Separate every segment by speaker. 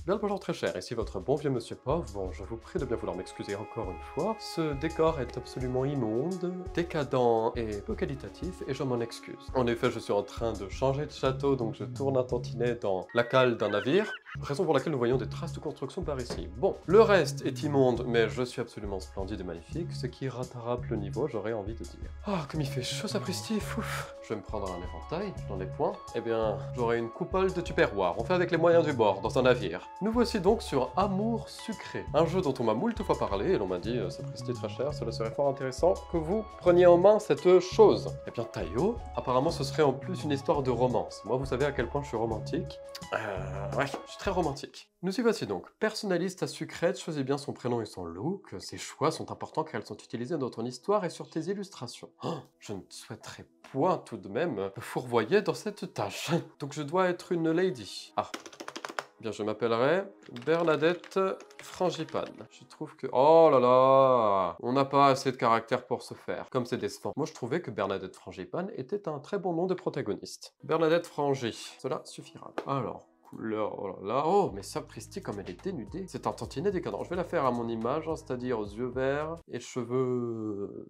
Speaker 1: Bien le bonjour très cher, ici votre bon vieux monsieur pauvre. Bon, je vous prie de bien vouloir m'excuser encore une fois. Ce décor est absolument immonde, décadent et peu qualitatif, et je m'en excuse. En effet, je suis en train de changer de château, donc je tourne un tantinet dans la cale d'un navire, raison pour laquelle nous voyons des traces de construction par ici. Bon, le reste est immonde, mais je suis absolument splendide et magnifique, ce qui rattrape le niveau, j'aurais envie de dire. Ah, comme il fait chaud, sapristi, ouf. Je vais me prendre un éventail, j'en ai point. Eh bien, j'aurai une coupole de tupperware, on fait avec les moyens du bord, dans un navire. Nous voici donc sur Amour Sucré, un jeu dont on m'a moult fois parlé, et l'on m'a dit, sapristi très cher, cela serait fort intéressant que vous preniez en main cette chose. Eh bien, Taio, apparemment ce serait en plus une histoire de romance. Moi, vous savez à quel point je suis romantique. Ouais, je suis très romantique. Nous y voici donc. Personnaliste à Sucrète, choisis bien son prénom et son look. Ses choix sont importants car elles sont utilisées dans ton histoire et sur tes illustrations. Oh, je ne souhaiterais point tout de même me fourvoyer dans cette tâche. Donc je dois être une lady. Ah. Bien, je m'appellerai Bernadette Frangipane. Je trouve que... Oh là là, on n'a pas assez de caractère pour se faire. Comme c'est décevant. Moi, je trouvais que Bernadette Frangipane était un très bon nom de protagoniste. Bernadette Frangi. Cela suffira. Alors... Couleur, oh là là, oh, mais sapristi comme elle est dénudée. C'est un tantinet décadent. Je vais la faire à mon image, hein, c'est-à-dire aux yeux verts et cheveux...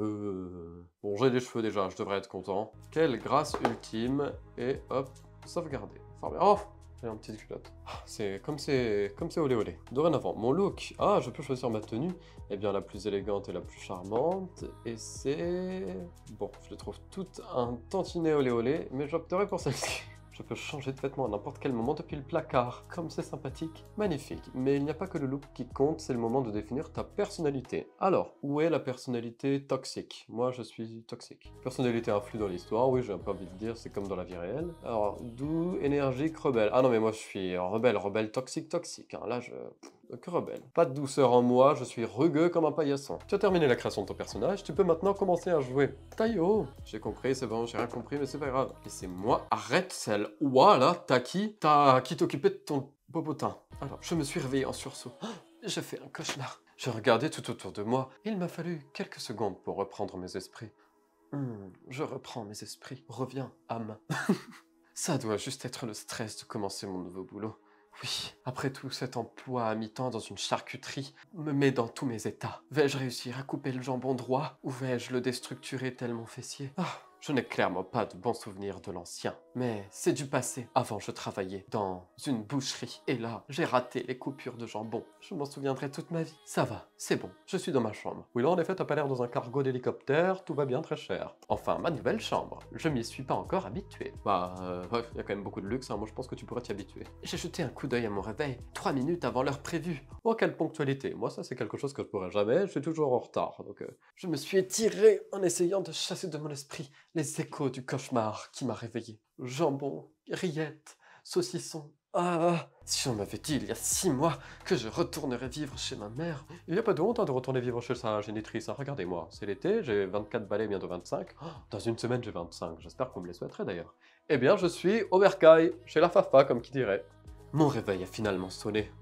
Speaker 1: Bon, j'ai des cheveux déjà, je devrais être content. Quelle grâce ultime. Et hop, sauvegarder. Enfin, oh, j'ai une petite culotte. C'est comme c'est olé olé. Dorénavant, mon look. Ah, je peux choisir ma tenue. Eh bien, la plus élégante et la plus charmante. Et c'est... Bon, je les trouve toutes un tantinet olé olé, mais j'opterai pour celle-ci. Je peux changer de vêtements à n'importe quel moment depuis le placard. Comme c'est sympathique. Magnifique. Mais il n'y a pas que le look qui compte, c'est le moment de définir ta personnalité. Alors, où est la personnalité toxique? Moi, je suis toxique. Personnalité influe dans l'histoire, oui, j'ai un peu envie de dire, c'est comme dans la vie réelle. Alors, doux, énergique, rebelle. Ah non, mais moi, je suis rebelle, toxique, hein. Là, que rebelle. Pas de douceur en moi, je suis rugueux comme un paillasson. Tu as terminé la création de ton personnage, tu peux maintenant commencer à jouer. Taio, j'ai compris, c'est bon, j'ai rien compris, mais c'est pas grave. Laissez-moi, arrête celle. Ouah là, t'as qui t'occupait de ton popotin. Alors, je me suis réveillé en sursaut. J'ai fait un cauchemar. Je regardais tout autour de moi. Il m'a fallu quelques secondes pour reprendre mes esprits. Je reprends mes esprits. Reviens, âme. Ça doit juste être le stress de commencer mon nouveau boulot. Oui, après tout, cet emploi à mi-temps dans une charcuterie me met dans tous mes états. Vais-je réussir à couper le jambon droit ou vais-je le déstructurer tel mon fessier? Je n'ai clairement pas de bons souvenirs de l'ancien, mais c'est du passé. Avant, je travaillais dans une boucherie, et là, j'ai raté les coupures de jambon. Je m'en souviendrai toute ma vie. Ça va, c'est bon, je suis dans ma chambre. Oui, là, en effet, t'as pas l'air dans un cargo d'hélicoptère, tout va bien très cher. Enfin, ma nouvelle chambre. Je m'y suis pas encore habitué. Bref, il y a quand même beaucoup de luxe, hein. Moi je pense que tu pourrais t'y habituer. J'ai jeté un coup d'œil à mon réveil, 3 minutes avant l'heure prévue. Oh, quelle ponctualité. Moi, ça, c'est quelque chose que je pourrais jamais, je suis toujours en retard, donc... Je me suis étiré en essayant de chasser de mon esprit les échos du cauchemar qui m'a réveillé. Jambon, rillettes, saucisson. Si on m'avait dit il y a 6 mois que je retournerais vivre chez ma mère... Il n'y a pas de honte hein, de retourner vivre chez sa génitrice, hein. Regardez-moi, c'est l'été, j'ai 24 balais, bientôt 25. Dans une semaine, j'ai 25, j'espère qu'on me les souhaiterait d'ailleurs. Eh bien, je suis au bercail, chez la Fafa, comme qui dirait. Mon réveil a finalement sonné.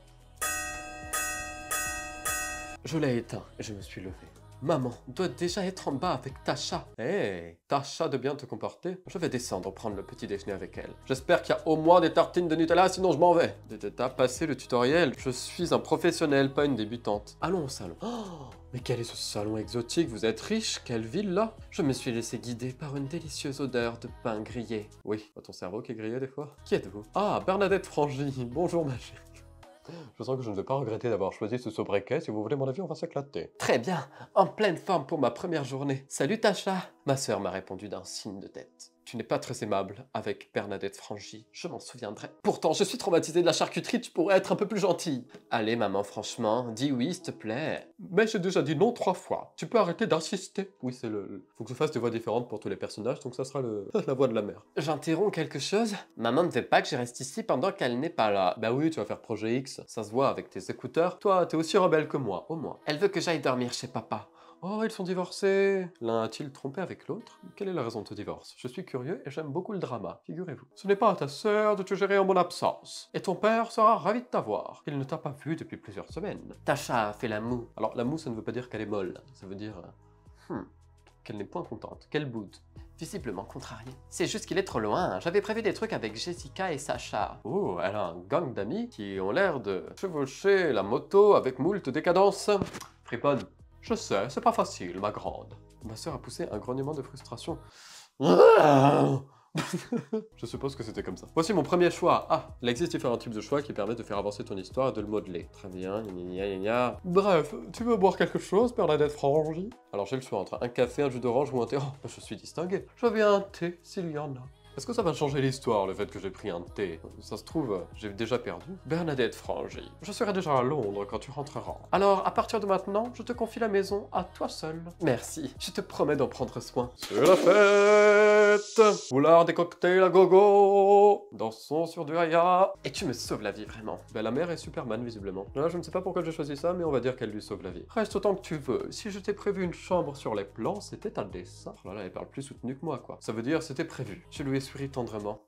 Speaker 1: Je l'ai éteint et je me suis levé. Maman doit déjà être en bas avec Tasha. Hey, Tasha de bien te comporter. Je vais descendre prendre le petit déjeuner avec elle. J'espère qu'il y a au moins des tartines de Nutella, sinon je m'en vais. T'as passé le tutoriel. Je suis un professionnel, pas une débutante. Allons au salon. Oh, mais quel est ce salon exotique? Vous êtes riche? Quelle ville là? Je me suis laissé guider par une délicieuse odeur de pain grillé. Oui, ton cerveau qui est grillé des fois. Qui êtes-vous? Ah, Bernadette Frangi. Bonjour ma chérie. Je sens que je ne vais pas regretter d'avoir choisi ce sobriquet. Si vous voulez mon avis, on va s'éclater. Très bien, en pleine forme pour ma première journée. Salut Tasha. Ma sœur m'a répondu d'un signe de tête. Tu n'es pas très aimable avec Bernadette Frangi, je m'en souviendrai. Pourtant, je suis traumatisée de la charcuterie, tu pourrais être un peu plus gentille. Allez maman, franchement, dis oui s'il te plaît. Mais j'ai déjà dit non 3 fois. Tu peux arrêter d'insister. Oui, c'est Faut que je fasse des voix différentes pour tous les personnages, donc ça sera la voix de la mère. J'interromps quelque chose? Maman ne veut pas que je reste ici pendant qu'elle n'est pas là. Bah oui, tu vas faire projet X, ça se voit avec tes écouteurs. Toi, t'es aussi rebelle que moi, au moins. Elle veut que j'aille dormir chez papa. Oh, ils sont divorcés. L'un a-t-il trompé avec l'autre? Quelle est la raison de ce divorce? Je suis curieux et j'aime beaucoup le drama, figurez-vous. Ce n'est pas à ta sœur de te gérer en mon absence. Et ton père sera ravi de t'avoir. Il ne t'a pas vu depuis plusieurs semaines. Tasha a fait la moue. Alors, la moue, ça ne veut pas dire qu'elle est molle. Ça veut dire... qu'elle n'est point contente, qu'elle boude.
Speaker 2: Visiblement contrarié. C'est juste qu'il est trop loin. J'avais prévu des trucs avec Jessica et Sacha.
Speaker 1: Oh, elle a un gang d'amis qui ont l'air de chevaucher la moto avec moult décadence. Friponne, je sais, c'est pas facile, ma grande. Ma sœur a poussé un grognement de frustration. Je suppose que c'était comme ça. Voici mon premier choix. Ah, il existe différents types de choix qui permettent de faire avancer ton histoire et de le modeler. Très bien, gna. Bref, tu veux boire quelque chose, Bernadette Frangy? Alors j'ai le choix entre un café, un jus d'orange ou un thé. Oh, je suis distingué. Je veux un thé, s'il y en a. Est-ce que ça va changer l'histoire, le fait que j'ai pris un thé? Ça se trouve, j'ai déjà perdu. Bernadette Frangy, je serai déjà à Londres quand tu rentreras. Alors, à partir de maintenant, je te confie la maison à toi seul.
Speaker 2: Merci, je te promets d'en prendre soin.
Speaker 1: C'est la fête! Boulard des cocktails à gogo! Dansons sur du haya!
Speaker 2: Et tu me sauves la vie, vraiment.
Speaker 1: Ben, la mère est Superman, visiblement. Là, je ne sais pas pourquoi j'ai choisi ça, mais on va dire qu'elle lui sauve la vie. Reste autant que tu veux. Si je t'ai prévu une chambre sur les plans, c'était un dessin. Oh là là, elle parle plus soutenu que moi, quoi. Ça veut dire c'était prévu. Je lui ai souri tendrement.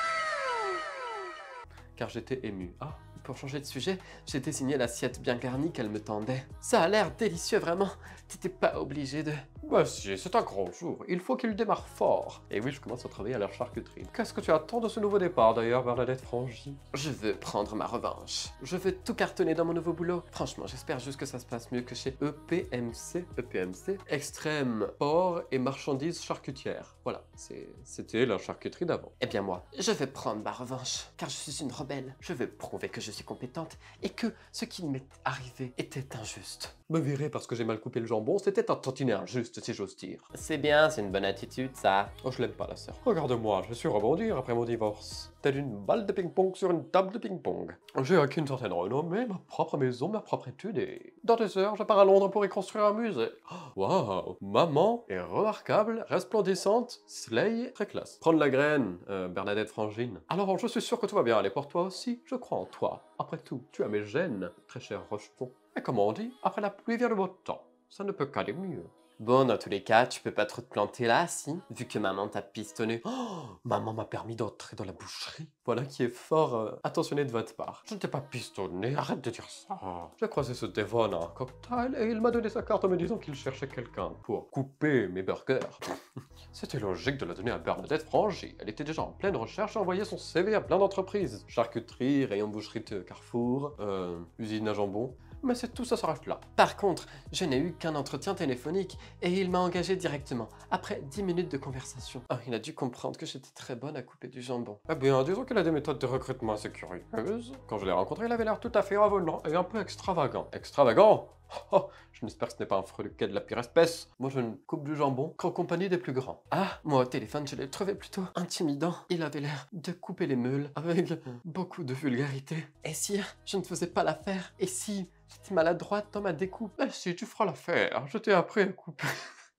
Speaker 1: Car j'étais ému. Ah,
Speaker 2: pour changer de sujet, j'ai désigné l'assiette bien garnie qu'elle me tendait. Ça a l'air délicieux, vraiment. T'étais pas obligé de...
Speaker 1: Bah si, c'est un grand jour. Il faut qu'il démarre fort. Et oui, je commence à travailler à la charcuterie. Qu'est-ce que tu attends de ce nouveau départ, d'ailleurs, Bernadette Frangy?
Speaker 2: Je veux prendre ma revanche. Je veux tout cartonner dans mon nouveau boulot. Franchement, j'espère juste que ça se passe mieux que chez EPMC. EPMC?
Speaker 1: Extrême porc et marchandises charcutières. Voilà, c'était la charcuterie d'avant.
Speaker 2: Eh bien moi, je vais prendre ma revanche. Car je suis une rebelle. Je veux prouver que je suis compétente et que ce qui m'est arrivé était injuste.
Speaker 1: Me virer parce que j'ai mal coupé le jambon, c'était un tantinet injuste, si j'ose dire.
Speaker 2: C'est bien, c'est une bonne attitude, ça.
Speaker 1: Oh, je l'aime pas, la sœur. Regarde-moi, je suis rebondir après mon divorce. Telle une balle de ping-pong sur une table de ping-pong. J'ai acquis une certaine renommée, ma propre maison, ma propre étude, et... Dans 2 heures, je pars à Londres pour y construire un musée. Waouh, maman est remarquable, resplendissante, slay, très classe. Prendre la graine, Bernadette Frangine. Alors, je suis sûr que tout va bien aller pour toi aussi, je crois en toi. Après tout, tu as mes gènes, très cher Rocheton. Et comme on dit, après la pluie vient le beau temps. Ça ne peut qu'aller mieux.
Speaker 2: Bon, dans tous les cas, tu peux pas trop te planter là, si? Vu que maman t'a pistonné.
Speaker 1: Oh, maman m'a permis d'entrer dans la boucherie. Voilà qui est fort attentionné de votre part. Je ne t'ai pas pistonné, arrête de dire ça. J'ai croisé ce Devon à un cocktail et il m'a donné sa carte en me disant qu'il cherchait quelqu'un pour couper mes burgers. C'était logique de la donner à Bernadette Frangy. Elle était déjà en pleine recherche et envoyait son CV à plein d'entreprises. Charcuterie, rayon boucherie de Carrefour, usine à jambon. Mais c'est tout, ça s'arrête là.
Speaker 2: Par contre, je n'ai eu qu'un entretien téléphonique et il m'a engagé directement, après 10 minutes de conversation. Oh, il a dû comprendre que j'étais très bonne à couper du jambon.
Speaker 1: Eh bien, disons qu'il a des méthodes de recrutement assez curieuses. Quand je l'ai rencontré, il avait l'air tout à fait avenant et un peu extravagant. Extravagant? Oh, je n'espère que ce n'est pas un freluquet de la pire espèce. Moi, je ne coupe du jambon qu'en compagnie des plus grands.
Speaker 2: Ah, moi au téléphone, je l'ai trouvé plutôt intimidant. Il avait l'air de couper les meules avec beaucoup de vulgarité. Et si je ne faisais pas l'affaire? Et si j'étais maladroite dans ma découpe?
Speaker 1: Eh si, tu feras l'affaire. Je t'ai appris à couper.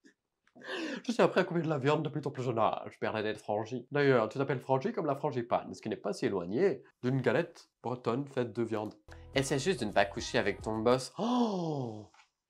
Speaker 1: Je t'ai appris à couper de la viande depuis ton plus jeune âge, Bernadette Frangy. D'ailleurs, tu t'appelles Frangy comme la frangipane, ce qui n'est pas si éloigné d'une galette bretonne faite de viande.
Speaker 2: Essaie juste de ne pas coucher avec ton boss.
Speaker 1: Oh,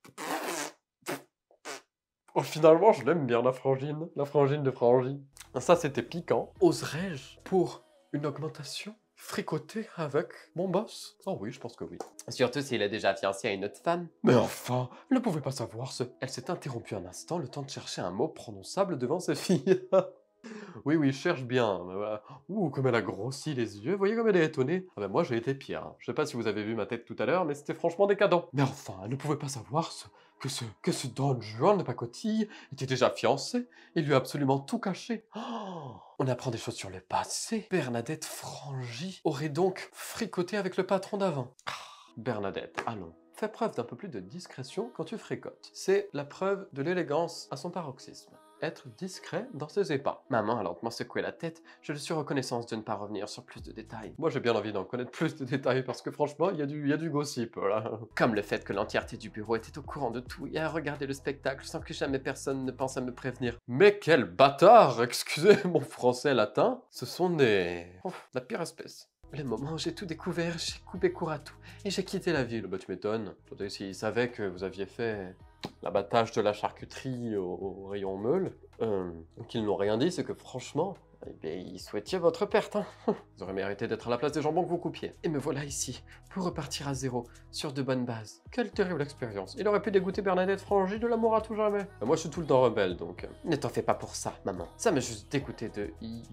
Speaker 1: oh, finalement, je l'aime bien, la frangine de Frangy. Ça, c'était piquant. Oserais-je, pour une augmentation, fricoter avec mon boss? Oh oui, je pense que oui.
Speaker 2: Surtout s'il est déjà fiancé à une autre femme.
Speaker 1: Mais enfin, elle ne pouvait pas savoir ce... Elle s'est interrompue un instant, le temps de chercher un mot prononçable devant ses filles. Oui, oui, cherche bien. Mais voilà. Ouh, comme elle a grossi les yeux. Voyez comme elle est étonnée. Ah ben moi, j'ai été pire. Hein. Je sais pas si vous avez vu ma tête tout à l'heure, mais c'était franchement décadent. Mais enfin, elle ne pouvait pas savoir que ce Don Juan de pacotille était déjà fiancé. Il lui a absolument tout caché. Oh, on apprend des choses sur le passé. Bernadette Frangy aurait donc fricoté avec le patron d'avant. Bernadette, allons. Fais preuve d'un peu plus de discrétion quand tu fricotes. C'est la preuve de l'élégance à son paroxysme. Être discret dans ses épas.
Speaker 2: Maman a lentement secoué la tête. Je lui suis reconnaissance de ne pas revenir sur plus de détails.
Speaker 1: Moi, j'ai bien envie d'en connaître plus de détails parce que franchement, il y a du gossip, là.
Speaker 2: Comme le fait que l'entièreté du bureau était au courant de tout et a regardé le spectacle sans que jamais personne ne pense à me prévenir.
Speaker 1: Mais quel bâtard! Excusez mon français latin. Ce sont des... Oh, la pire espèce.
Speaker 2: Le moment où j'ai tout découvert, j'ai coupé court à tout et j'ai quitté la ville.
Speaker 1: Bah tu m'étonnes. Surtout s'ils savaient que vous aviez fait l'abattage de la charcuterie au rayon meule, qu'ils n'ont rien dit, c'est que franchement,
Speaker 2: Eh bien, il souhaitait votre perte, hein. Vous aurez mérité d'être à la place des jambons que vous coupiez. Et me voilà ici, pour repartir à zéro, sur de bonnes bases. Quelle terrible expérience. Il aurait pu dégoûter Bernadette Frangy de l'amour à tout jamais. Moi, je suis tout le temps rebelle, donc... Ne t'en fais pas pour ça, maman. Ça m'a juste dégoûté de...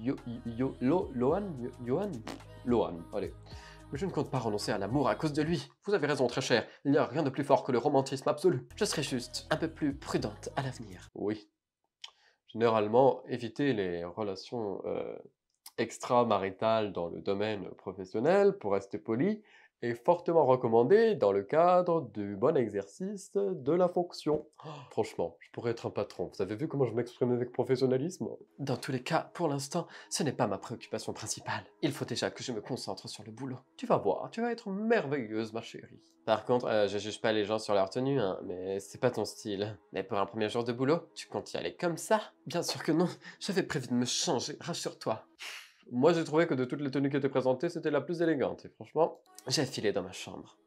Speaker 2: Lohan, allez. Mais je ne compte pas renoncer à l'amour à cause de lui. Vous avez raison, très cher. Il n'y a rien de plus fort que le romantisme absolu. Je serai juste un peu plus prudente à l'avenir. Oui. Généralement, éviter les relations extramaritales dans le domaine professionnel, pour rester poli, est fortement recommandé dans le cadre du bon exercice de la fonction. Oh, franchement, je pourrais être un patron. Vous avez vu comment je m'exprime avec professionnalisme? Dans tous les cas, pour l'instant, ce n'est pas ma préoccupation principale. Il faut déjà que je me concentre sur le boulot. Tu vas voir, tu vas être merveilleuse, ma chérie. Par contre, je juge pas les gens sur leur tenue, hein, mais c'est pas ton style. Mais pour un premier jour de boulot, tu comptes y aller comme ça? Bien sûr que non, j'avais prévu de me changer, rassure-toi. Moi, j'ai trouvé que de toutes les tenues qui étaient présentées, c'était la plus élégante. Et franchement, j'ai filé dans ma chambre.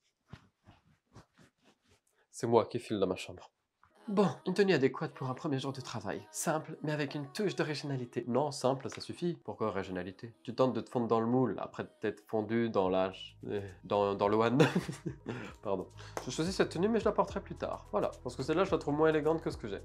Speaker 2: C'est moi qui file dans ma chambre. Bon, une tenue adéquate pour un premier jour de travail. Simple, mais avec une touche d'originalité. Non, simple, ça suffit. Pourquoi originalité? Tu tentes de te fondre dans le moule, après t'être fondu dans l'âge... dans le one. Pardon. Je choisis cette tenue, mais je la porterai plus tard. Voilà, parce que celle-là, je la trouve moins élégante que ce que j'ai.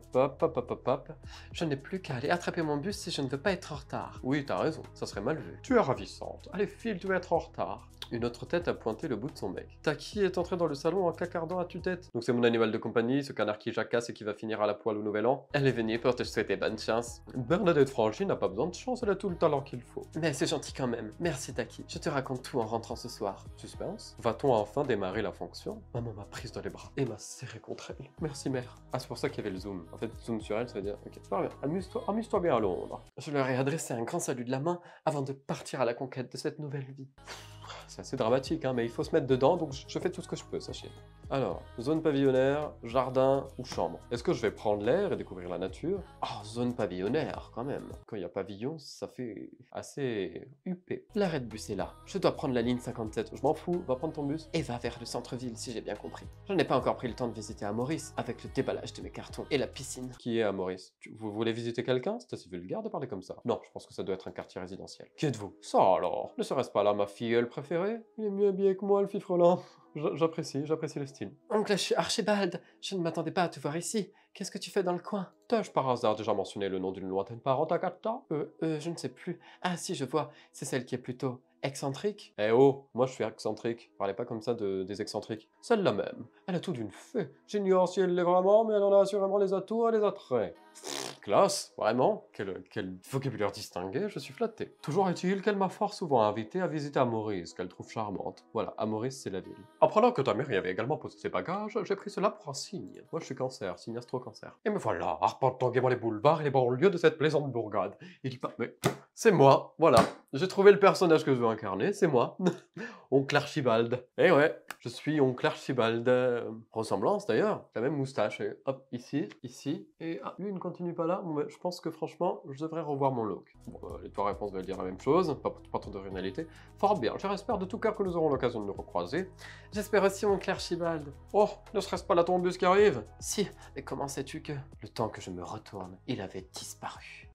Speaker 2: Je n'ai plus qu'à aller attraper mon bus si je ne veux pas être en retard. Oui, t'as raison, ça serait mal vu. Tu es ravissante. Allez, file, tu vas être en retard. Une autre tête a pointé le bout de son bec. Taki est entré dans le salon en cacardant à tue-tête. Donc c'est mon animal de compagnie, ce canard qui jacasse et qui va finir à la poêle au nouvel an. Elle est venue pour te souhaiter bonne chance. Bernadette Frangy n'a pas besoin de chance, elle a tout le talent qu'il faut. Mais c'est gentil quand même. Merci Taki. Je te raconte tout en rentrant ce soir. Suspense. Va-t-on enfin démarrer la fonction? Maman m'a prise dans les bras et m'a serré contre elle. Merci mère. Ah, c'est pour ça qu'il y avait le zoom. En fait, zoom sur elle, ça veut dire, ok, pas bien. Amuse-toi bien à Londres. Je leur ai adressé un grand salut de la main avant de partir à la conquête de cette nouvelle vie. C'est assez dramatique, hein, mais il faut se mettre dedans, donc je fais tout ce que je peux, sachez. Alors, zone pavillonnaire, jardin ou chambre. Est-ce que je vais prendre l'air et découvrir la nature? Ah, zone pavillonnaire, quand même. Quand il y a pavillon, ça fait assez huppé. L'arrêt de bus est là. Je dois prendre la ligne 57. Je m'en fous, va prendre ton bus et va vers le centre-ville, si j'ai bien compris. Je n'ai pas encore pris le temps de visiter à Maurice, avec le déballage de mes cartons et la piscine. Qui est à Maurice? Vous voulez visiter quelqu'un? C'est assez vulgaire de parler comme ça. Non, je pense que ça doit être un quartier résidentiel. Qui êtes-vous? Ça alors? Ne serait-ce pas là ma filleule préférée? Il est mieux habillé que moi, le fifrelant. J'apprécie le style. Oncle Archibald, je ne m'attendais pas à te voir ici. Qu'est-ce que tu fais dans le coin? T'as-je par hasard déjà mentionné le nom d'une lointaine parente à Agatha? Je ne sais plus. Ah si, je vois. C'est celle qui est plutôt excentrique. Eh oh, moi je suis excentrique. Parlez pas comme ça des excentriques. Celle-là même. Elle a tout d'une fée. J'ignore si elle l'est vraiment, mais elle en a assurément les atouts et les attraits. Classe, vraiment, quel vocabulaire distingué, je suis flatté. Toujours est-il qu'elle m'a fort souvent invité à visiter Maurice, qu'elle trouve charmante. Voilà, Maurice, c'est la ville. Apprenant que ta mère y avait également posé ses bagages, j'ai pris cela pour un signe. Moi, je suis cancer, signe astro-cancer. Et me voilà, arpentant gaiement les boulevards et les banlieues de cette plaisante bourgade. Il dit pas, mais c'est moi, voilà. J'ai trouvé le personnage que je veux incarner, c'est moi. Oncle Archibald. Eh ouais, je suis Oncle Archibald. Ressemblance d'ailleurs, la même moustache. Et hop, ici, et ah, lui il ne continue pas là. Bon, bah, je pense que franchement, je devrais revoir mon look. Bon, les trois réponses veulent dire la même chose, pas trop d'originalité. Fort bien, j'espère de tout cœur que nous aurons l'occasion de nous recroiser. J'espère aussi, Oncle Archibald. Oh, ne serait-ce pas la tombus qui arrive? Si, mais comment sais-tu que... Le temps que je me retourne, il avait disparu.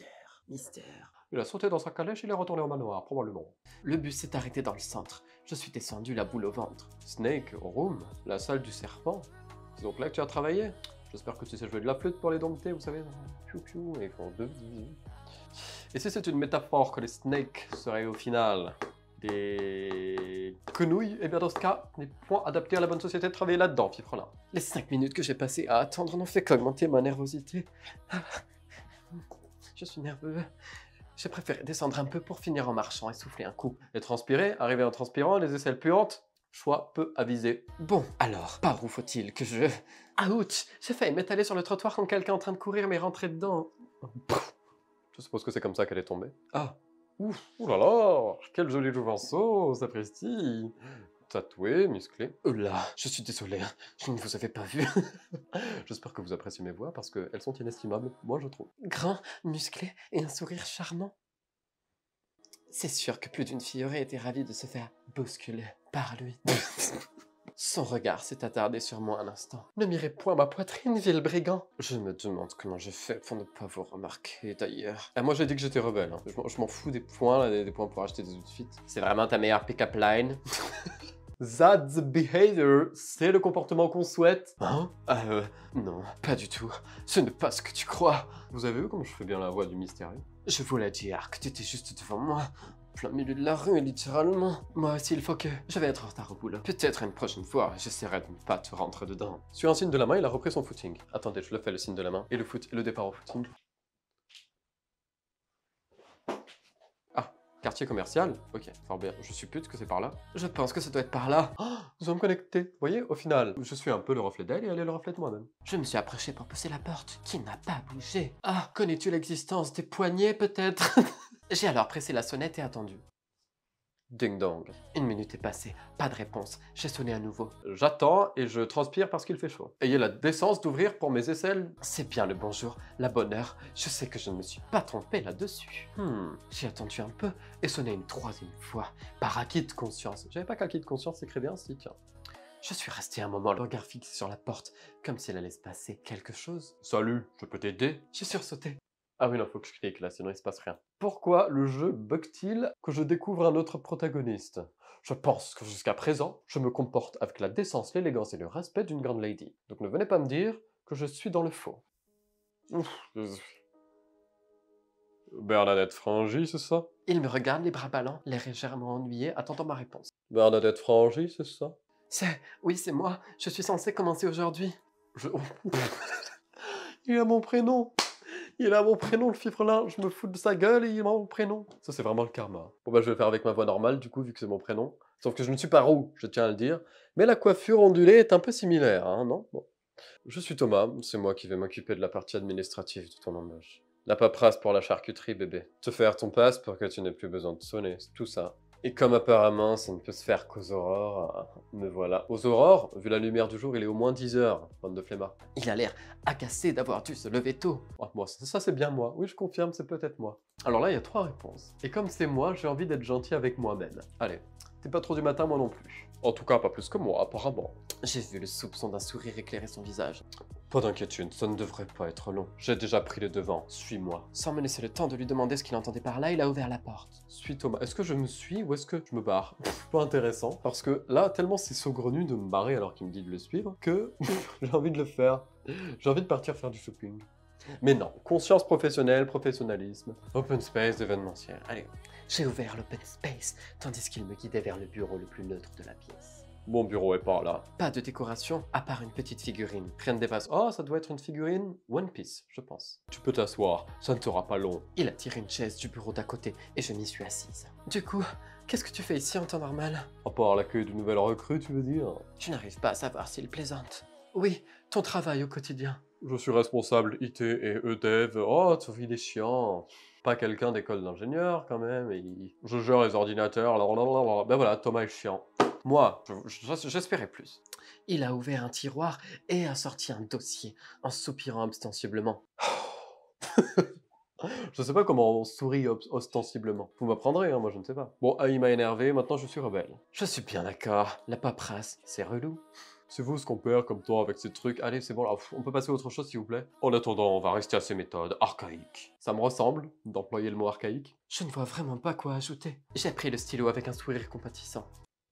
Speaker 2: Mystère. Il a sauté dans sa calèche, il est retourné au manoir, probablement. Le bus s'est arrêté dans le centre. Je suis descendu la boule au ventre. Snake Room, la salle du serpent. C'est donc là que tu as travaillé? J'espère que tu sais jouer de la flûte pour les dompter, vous savez. Piou piou, et font deux. Et si c'est une métaphore que les snakes seraient au final des quenouilles, et bien dans ce cas, n'est point adapté à la bonne société de travailler là-dedans, fifrelin. Les 5 minutes que j'ai passées à attendre n'ont fait qu'augmenter ma nervosité. Je suis nerveux. J'ai préféré descendre un peu pour finir en marchant et souffler un coup. Et transpirer, arriver en transpirant, les aisselles puantes, choix peu avisé. Bon, alors, par où faut-il que je... Ouch! J'ai failli m'étaler sur le trottoir quand quelqu'un est en train de courir mais rentrer dedans. Je suppose que c'est comme ça qu'elle est tombée. Ah, ouf, oulala, quel joli jouvenceau, sapristi. Tatoué, musclé. Là, je suis désolé, je ne vous avais pas vu. J'espère que vous appréciez mes voix parce qu'elles sont inestimables, moi je trouve. Grand, musclé et un sourire charmant. C'est sûr que plus d'une fille aurait été ravie de se faire bousculer par lui. Son regard s'est attardé sur moi un instant. Ne mirez point ma poitrine, vil brigand. Je me demande comment j'ai fait pour ne pas vous remarquer d'ailleurs. Ah, moi j'ai dit que j'étais rebelle. Hein. Je m'en fous des points, là, des points pour acheter des outfits. C'est vraiment ta meilleure pick-up line. That's the behavior. C'est le comportement qu'on souhaite. Hein? Non, pas du tout. Ce n'est pas ce que tu crois.
Speaker 1: Vous avez vu comme je fais bien la voix du mystérieux?
Speaker 2: Je voulais dire que t'étais juste devant moi. Plein milieu de la rue, littéralement. Moi aussi, il faut que... Je vais être en retard au boulot. Peut-être une prochaine fois, j'essaierai de ne pas te rentrer dedans.
Speaker 1: Sur un signe de la main, il a repris son footing. Attendez, je le fais le signe de la main. Et le départ au footing. Ah, quartier commercial? Ok, fort bien. Je suppute que c'est par là.
Speaker 2: Je pense que ça doit être par là.
Speaker 1: Oh, nous sommes connectés. Vous voyez, au final, je suis un peu le reflet d'elle et elle est le reflet de moi-même.
Speaker 2: Je me suis approché pour pousser la porte, qui n'a pas bougé. Ah, connais-tu l'existence des poignets, peut-être? J'ai alors pressé la sonnette et attendu.
Speaker 1: Ding dong.
Speaker 2: 1 minute est passée, pas de réponse. J'ai sonné à nouveau.
Speaker 1: J'attends et je transpire parce qu'il fait chaud. Ayez la décence d'ouvrir pour mes aisselles.
Speaker 2: C'est bien le bonjour, la bonne heure. Je sais que je ne me suis pas trompé là-dessus. J'ai attendu un peu et sonné une 3e fois, par acquis de conscience.
Speaker 1: J'avais pas qu'acquis de conscience s'écrit bien si, tiens.
Speaker 2: Je suis resté un moment, le regard fixé sur la porte, comme si elle allait se passer quelque chose.
Speaker 1: Salut, je peux t'aider?
Speaker 2: J'ai sursauté.
Speaker 1: Ah oui, non, faut que je clique là, sinon il se passe rien. Pourquoi le jeu bug-t-il que je découvre un autre protagoniste? Je pense que jusqu'à présent, je me comporte avec la décence, l'élégance et le respect d'une grande lady. Donc ne venez pas me dire que je suis dans le faux. Bernadette Frangy, c'est ça?
Speaker 2: Il me regarde les bras ballants, l'air légèrement ennuyé, attendant ma réponse.
Speaker 1: Bernadette Frangy, c'est ça?
Speaker 2: Oui, c'est moi. Je suis censé commencer aujourd'hui.
Speaker 1: Il a mon prénom! Il a mon prénom, le fifrelin, je me fous de sa gueule et il a mon prénom. Ça, c'est vraiment le karma. Bon, bah, je vais le faire avec ma voix normale, du coup, vu que c'est mon prénom. Sauf que je ne suis pas roux, je tiens à le dire. Mais la coiffure ondulée est un peu similaire, hein, non? Bon. Je suis Thomas, c'est moi qui vais m'occuper de la partie administrative de ton embauche. La paperasse pour la charcuterie, bébé. Te faire ton passe pour que tu n'aies plus besoin de sonner, c'est tout ça. Et comme apparemment ça ne peut se faire qu'aux aurores, me voilà. Aux aurores, vu la lumière du jour, il est au moins 10 heures, bande de flemmards.
Speaker 2: Il a l'air agacé d'avoir dû se lever tôt.
Speaker 1: Oh, moi, ça c'est bien moi. Oui, je confirme, c'est peut-être moi. Alors là, il y a 3 réponses. Et comme c'est moi, j'ai envie d'être gentil avec moi-même. Allez, t'es pas trop du matin, moi non plus. En tout cas, pas plus que moi, apparemment.
Speaker 2: J'ai vu le soupçon d'un sourire éclairer son visage.
Speaker 1: Pas d'inquiétude, ça ne devrait pas être long. J'ai déjà pris le devant, suis-moi.
Speaker 2: Sans me laisser le temps de lui demander ce qu'il entendait par là, il a ouvert la porte.
Speaker 1: Suis Thomas. Est-ce que je me suis ou est-ce que je me barre? Pas intéressant, parce que là, tellement c'est saugrenu de me barrer alors qu'il me dit de le suivre, que j'ai envie de le faire. J'ai envie de partir faire du shopping. Mais non, conscience professionnelle, professionnalisme, open space, événementiel. Allez.
Speaker 2: J'ai ouvert l'open space, tandis qu'il me guidait vers le bureau le plus neutre de la pièce.
Speaker 1: Mon bureau est par là.
Speaker 2: Pas de décoration, à part une petite figurine.
Speaker 1: Rien de dépasse. Oh, ça doit être une figurine One Piece, je pense. Tu peux t'asseoir, ça ne sera pas long.
Speaker 2: Il a tiré une chaise du bureau d'à côté et je m'y suis assise. Du coup, qu'est-ce que tu fais ici en temps normal?
Speaker 1: À part l'accueil d'une nouvelle recrue, tu veux dire?
Speaker 2: Je n'arrive pas à savoir s'il plaisante. Oui, ton travail au quotidien.
Speaker 1: Je suis responsable IT et E-Dev. Oh, il est chiant. Pas quelqu'un d'école d'ingénieur, quand même. Je gère les ordinateurs. Ben voilà, Thomas est chiant. Moi, j'espérais plus.
Speaker 2: Il a ouvert un tiroir et a sorti un dossier, en soupirant ostensiblement.
Speaker 1: Je sais pas comment on sourit ostensiblement. Vous m'apprendrez, hein, moi je ne sais pas. Bon, il m'a énervé, maintenant je suis rebelle.
Speaker 2: Je suis bien d'accord, la paperasse, c'est relou.
Speaker 1: C'est vous ce qu'on perd comme toi avec ces trucs. Allez, c'est bon, là, on peut passer à autre chose s'il vous plaît. En attendant, on va rester à ces méthodes archaïques. Ça me ressemble d'employer le mot archaïque.
Speaker 2: Je ne vois vraiment pas quoi ajouter. J'ai pris le stylo avec un sourire compatissant.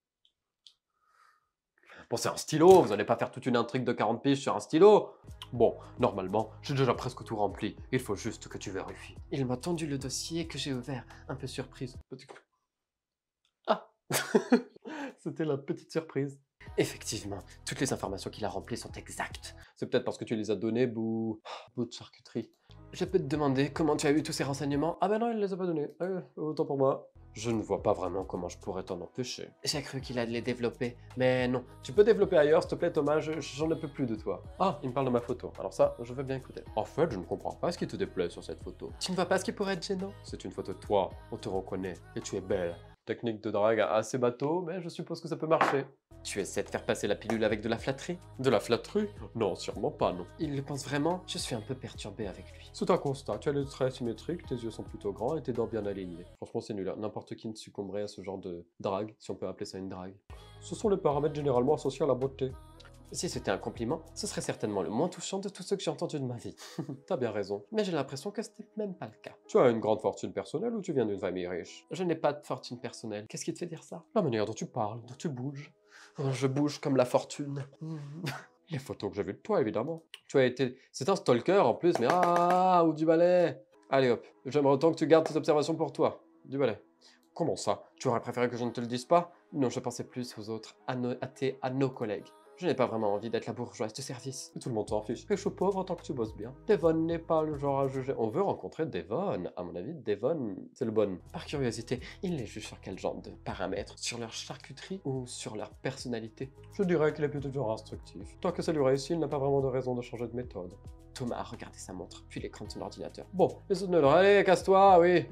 Speaker 1: Bon, c'est un stylo, vous n'allez pas faire toute une intrigue de 40 piges sur un stylo. Bon, normalement, j'ai déjà presque tout rempli. Il faut juste que tu vérifies.
Speaker 2: Il m'a tendu le dossier que j'ai ouvert, un peu surprise.
Speaker 1: Ah C'était la petite surprise.
Speaker 2: Effectivement, toutes les informations qu'il a remplies sont exactes.
Speaker 1: C'est peut-être parce que tu les as données, bout de charcuterie.
Speaker 2: Je peux te demander comment tu as eu tous ces renseignements?
Speaker 1: Ah ben non, il les a pas donnés. Autant pour moi. Je ne vois pas vraiment comment je pourrais t'en empêcher.
Speaker 2: J'ai cru qu'il allait les développer, mais non.
Speaker 1: Tu peux développer ailleurs, s'il te plaît, Thomas, j'en ai peux plus de toi. Ah, il me parle de ma photo. Alors ça, je veux bien écouter. En fait, je ne comprends pas ce qui te déplaît sur cette photo.
Speaker 2: Tu ne vois pas ce qui pourrait être gênant?
Speaker 1: C'est une photo de toi, on te reconnaît, et tu es belle. Technique de drague assez bateau, mais je suppose que ça peut marcher.
Speaker 2: Tu essaies de faire passer la pilule avec de la flatterie?
Speaker 1: De la flatterie? Non, sûrement pas, non.
Speaker 2: Il le pense vraiment? Je suis un peu perturbé avec lui.
Speaker 1: C'est un constat, tu as les traits symétriques, tes yeux sont plutôt grands et tes dents bien alignées. Franchement, c'est nul, hein. N'importe qui ne succomberait à ce genre de drague, si on peut appeler ça une drague. Ce sont les paramètres généralement associés à la beauté.
Speaker 2: Si c'était un compliment, ce serait certainement le moins touchant de tous ceux que j'ai entendus de ma vie.
Speaker 1: T'as bien raison.
Speaker 2: Mais j'ai l'impression que c'était même pas le cas.
Speaker 1: Tu as une grande fortune personnelle ou tu viens d'une famille riche?
Speaker 2: Je n'ai pas de fortune personnelle. Qu'est-ce qui te fait dire ça?
Speaker 1: La manière dont tu parles, dont tu bouges.
Speaker 2: Je bouge comme la fortune.
Speaker 1: Les photos que j'ai vues de toi, évidemment.
Speaker 2: Tu as été... C'est un stalker en plus, mais ah, ou du balai. Allez hop, j'aimerais autant que tu gardes tes observations pour toi. Du balai.
Speaker 1: Comment ça?
Speaker 2: Tu aurais préféré que je ne te le dise pas? Non, je pensais plus aux autres, à nos collègues. Je n'ai pas vraiment envie d'être la bourgeoise de service.
Speaker 1: Et tout le monde s'en fiche. Riche ou pauvre tant que tu bosses bien.
Speaker 2: Devon n'est pas le genre à juger. On veut rencontrer Devon. À mon avis, Devon, c'est le bon. Par curiosité, il les juge sur quel genre de paramètres? Sur leur charcuterie ou sur leur personnalité?
Speaker 1: Je dirais qu'il est plutôt du genre instructif. Tant que ça lui réussit, il n'a pas vraiment de raison de changer de méthode.
Speaker 2: Thomas a regardé sa montre, puis l'écran de son ordinateur. Bon, les autres ne leur... Allez, casse-toi, oui.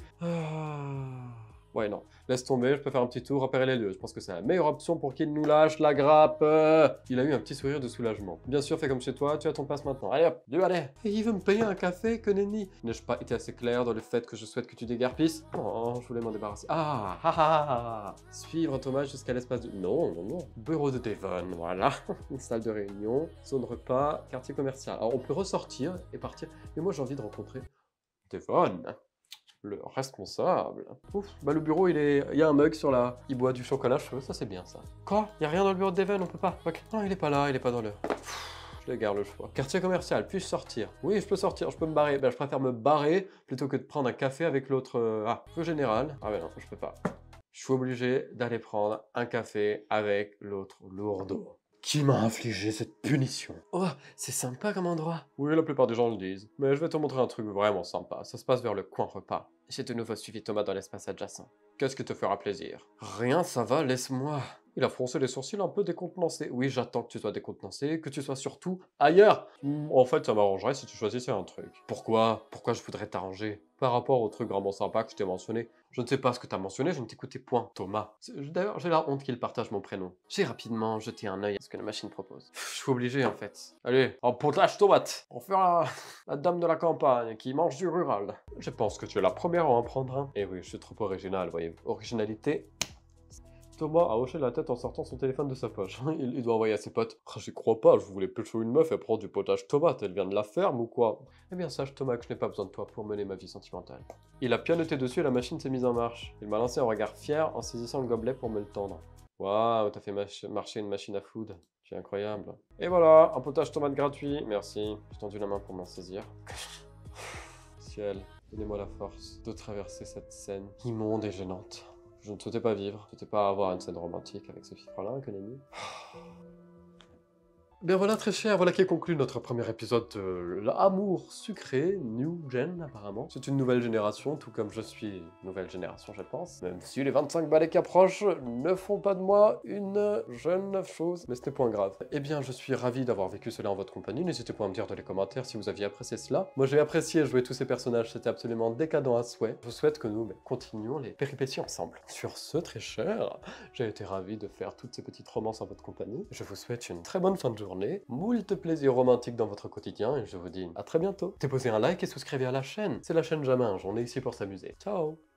Speaker 1: Ouais, non. Laisse tomber, je peux faire un petit tour, repérer les lieux. Je pense que c'est la meilleure option pour qu'il nous lâche la grappe. Il a eu un petit sourire de soulagement. Bien sûr, fais comme chez toi, tu as ton passe maintenant. Allez hop, allez.
Speaker 2: Et il veut me payer un café, que nenni.
Speaker 1: N'ai-je pas été assez clair dans le fait que je souhaite que tu déguerpisses? Oh, je voulais m'en débarrasser. Suivre Thomas jusqu'à l'espace de... Non. Bureau de Devon, voilà. Une salle de réunion, zone repas, quartier commercial. Alors, on peut ressortir et partir. Mais moi, j'ai envie de rencontrer Devon. Le responsable. Ouf, bah le bureau, il y a un mug sur la... Il boit du chocolat chaud, ça c'est bien ça.
Speaker 2: Quoi? Y a rien dans le bureau de Devon, on peut pas? Ok.
Speaker 1: Non, il est pas là, il est pas dans l'heure. Je garde le choix. Quartier commercial, puis-je sortir? Oui, je peux sortir, je peux me barrer. Ben, je préfère me barrer plutôt que de prendre un café avec l'autre... feu général. Ah ben non, je peux pas. Je suis obligé d'aller prendre un café avec l'autre lourdeau. Qui m'a infligé cette punition?
Speaker 2: Oh, c'est sympa comme endroit.
Speaker 1: Oui, la plupart des gens le disent. Mais je vais te montrer un truc vraiment sympa. Ça se passe vers le coin repas.
Speaker 2: J'ai de nouveau suivi Thomas dans l'espace adjacent.
Speaker 1: Qu'est-ce qui te fera plaisir?
Speaker 2: Rien, ça va, laisse-moi.
Speaker 1: Il a froncé les sourcils un peu décontenancé. Oui, j'attends que tu sois décontenancé, que tu sois surtout ailleurs. En fait, ça m'arrangerait si tu choisissais un truc.
Speaker 2: Pourquoi? Pourquoi je voudrais t'arranger?
Speaker 1: Par rapport au truc vraiment sympa que je t'ai mentionné. Je ne sais pas ce que t'as mentionné, je ne t'écoutais point. Thomas.
Speaker 2: D'ailleurs, j'ai la honte qu'il partage mon prénom. J'ai rapidement jeté un œil à ce que la machine propose.
Speaker 1: Je suis obligé, en fait. Allez, un potage tomate. On fera la dame de la campagne qui mange du rural. Je pense que tu es la première à en prendre un. Eh oui, je suis trop original, voyez-vous. Originalité. Thomas a hoché la tête en sortant son téléphone de sa poche. Il doit envoyer à ses potes. Oh, j'y crois pas, je voulais pécho une meuf et prendre du potage tomate, elle vient de la ferme ou quoi? Eh bien sache Thomas que je n'ai pas besoin de toi pour mener ma vie sentimentale. Il a pianoté dessus et la machine s'est mise en marche. Il m'a lancé un regard fier en saisissant le gobelet pour me le tendre. Waouh, t'as fait marcher une machine à food. Tu es incroyable. Et voilà, un potage tomate gratuit, merci. J'ai tendu la main pour m'en saisir. Ciel, donnez-moi la force de traverser cette scène immonde et gênante. Je ne souhaitais pas vivre, je ne souhaitais pas avoir une scène romantique avec ce fifre-là, que nenni. Bien voilà très cher, voilà qui conclut notre premier épisode de l'amour sucré, New Gen apparemment. C'est une nouvelle génération, tout comme je suis nouvelle génération je pense. Même si les 25 balais qui approchent ne font pas de moi une jeune chose, mais ce n'est point grave. Eh bien je suis ravi d'avoir vécu cela en votre compagnie, n'hésitez pas à me dire dans les commentaires si vous aviez apprécié cela. Moi j'ai apprécié jouer tous ces personnages, c'était absolument décadent à souhait. Je souhaite que nous continuions les péripéties ensemble. Sur ce très cher, j'ai été ravi de faire toutes ces petites romances en votre compagnie. Je vous souhaite une très bonne fin de journée. Moult plaisir romantique dans votre quotidien et je vous dis à très bientôt. Déposez un like et souscrivez à la chaîne. C'est la chaîne Jaminge, on est ici pour s'amuser. Ciao.